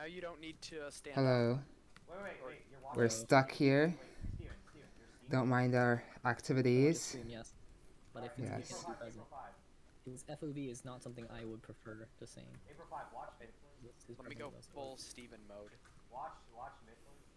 Now you don't need to stand up. Hello. Wait. You're watching. We're stuck here. Wait, Steven, you're Steven. Don't mind our I watch a activities. stream, yes. But if it's Yes. we can't be present. His FOV is not something I would prefer to sing. April 5, watch His Let me go preference is full Steven mode. Watch Midland.